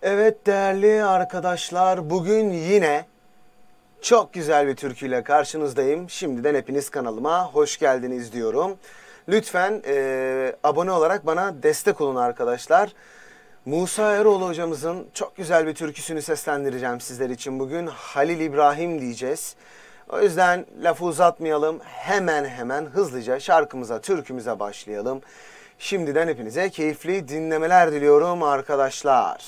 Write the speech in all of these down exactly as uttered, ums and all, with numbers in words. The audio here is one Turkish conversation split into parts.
Evet değerli arkadaşlar, bugün yine çok güzel bir türküyle karşınızdayım. Şimdiden hepiniz kanalıma hoş geldiniz diyorum. Lütfen e, abone olarak bana destek olun arkadaşlar. Musa Eroğlu hocamızın çok güzel bir türküsünü seslendireceğim sizler için bugün. Halil İbrahim diyeceğiz. O yüzden lafı uzatmayalım. Hemen hemen hızlıca şarkımıza, türkümüze başlayalım. Şimdiden hepinize keyifli dinlemeler diliyorum arkadaşlar.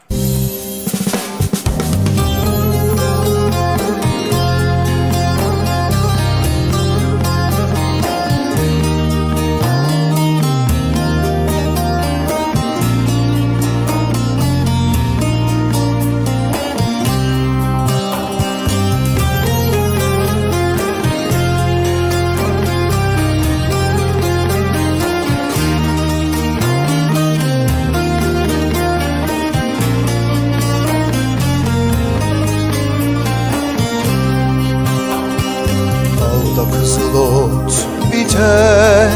Kızıl ot biter,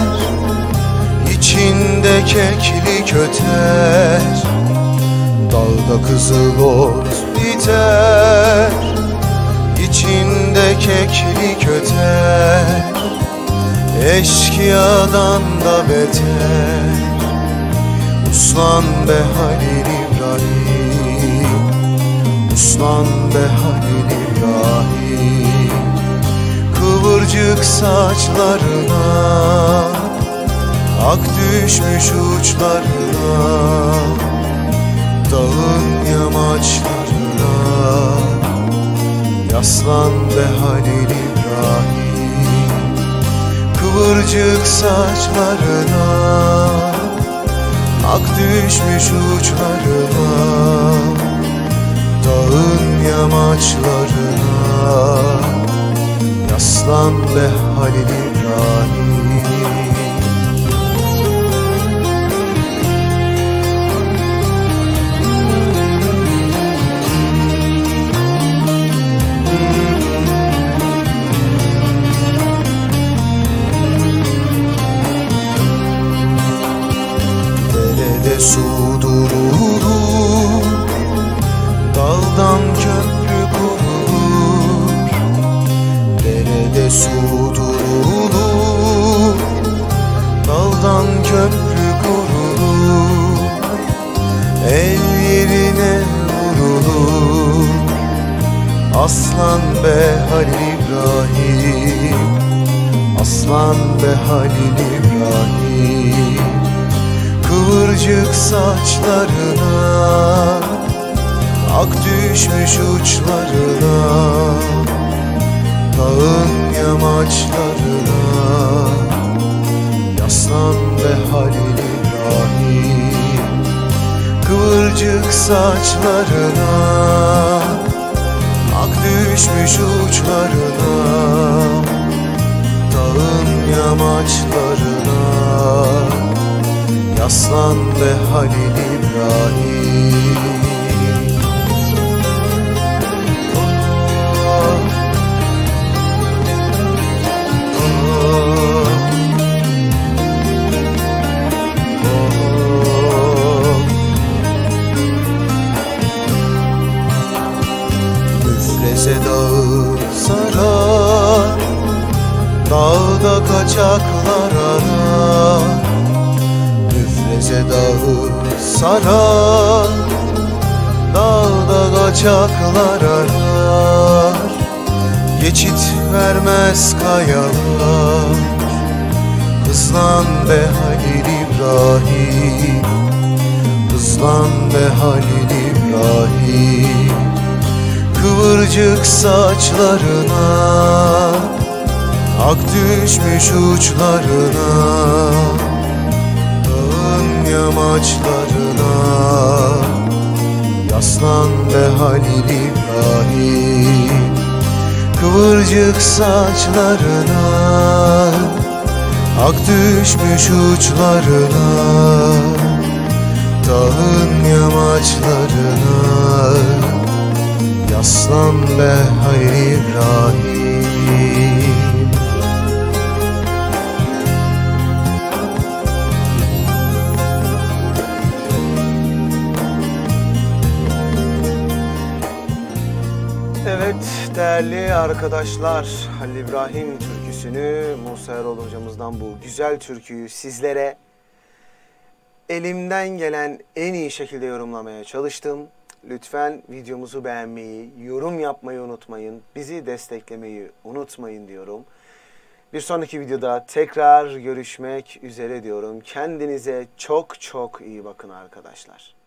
içinde keklik öter. Dalda kızıl ot biter, içinde keklik öter. Eşkıyadan da beter, uslan be Halil İbrahim, uslan be Halil İbrahim. Kıvırcık saçlarına, ak düşmüş uçlarına, dağın yamaçlarına, yaslan be Halil İbrahim. Kıvırcık saçlarına, ak düşmüş uçlarına, dağın yamaçlarına, yaslan be Halil İbrahim. Derede su durulur, daldan köprü kurulur. Derede su durulur, daldan köprü kurulur. El yerine vurulur, aslan be Halil İbrahim, aslan be Halil İbrahim. Kıvırcık saçlarına, ak düşmüş uçlarına, dağın yamaçlarına, yaslan be Halil İbrahim. Kıvırcık saçlarına, ak düşmüş uçlarına, dağın yamaçlarına, yaslan be Halil İbrahim. Müfreze dağı sarar, dağda kaçaklar arar. Müfreze dağı sarar, dağda kaçaklar arar. Geçit vermez kayalar, hızlan be Halil İbrahim, hızlan be Halil İbrahim. Kıvırcık saçlarına, ak düşmüş uçlarına, dağın yamaçlarına, yaslan be Halil İbrahim. Kıvırcık saçlarına, ak düşmüş uçlarına, dağın yamaçlarına, yaslan be Halil İbrahim. değerli arkadaşlar, Halil İbrahim türküsünü Musa Eroğlu hocamızdan bu güzel türküyü sizlere elimden gelen en iyi şekilde yorumlamaya çalıştım. Lütfen videomuzu beğenmeyi, yorum yapmayı unutmayın. Bizi desteklemeyi unutmayın diyorum. Bir sonraki videoda tekrar görüşmek üzere diyorum. Kendinize çok çok iyi bakın arkadaşlar.